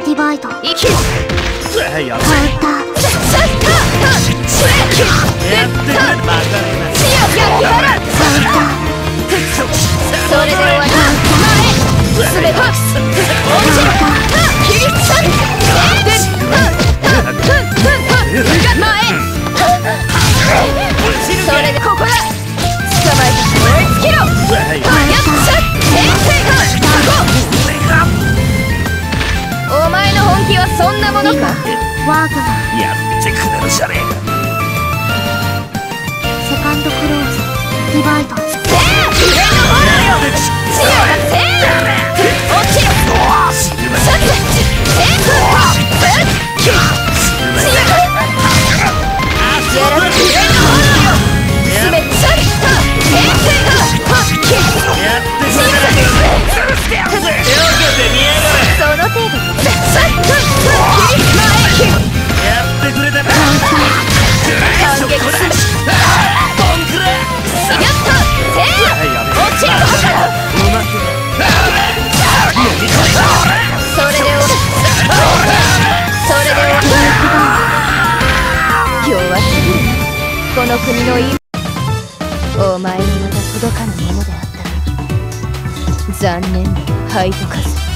ディバイト。 生きる。 カウンター。 やってくれ。バカれな。 カウンター。 それで終わり。前。すべて。落ちる。切り裂く。前。それでここだ。捕まえて燃え尽きろ。やっちゃお前の本気はそんなものか。 ワークがやってくれるじゃねえか。 セカンドクローズディバイト。 せー上の方だよ。強がせー落ちろ。シャツせー強がやられ上の方だよ。すべてシャツ平成がやってくれる。その程度でやってくれたな。感激する。ボンクラやったせー落ちる。それで終わる。それで終わる。弱すぎる。この国の意味。お前にまた届かぬものであった。残念だ、ハイトカズ。